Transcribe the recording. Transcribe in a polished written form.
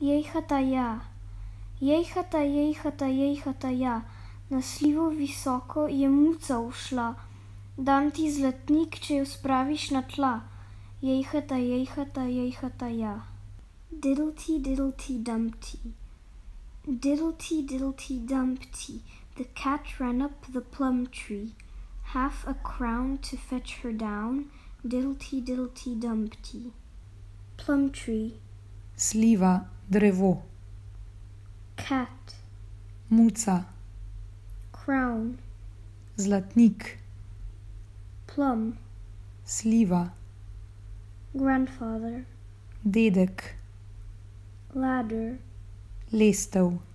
Jejhata ja, jejhata ja, na slivo visoko je muca ušla. Dam ti zlatnik, če jo spraviš na tla. Jejhata ja. Diddlety diddlety dumpty. Diddlety diddlety dumpty. The cat ran up the plum tree. Half a crown to fetch her down. Diddlety diddlety dumpty. Plum tree. Sliva, drevo. Cat. Muca. Crown. Zlatnik. Plum. Sliva. Grandfather. Dedek. Ladder. Lestev.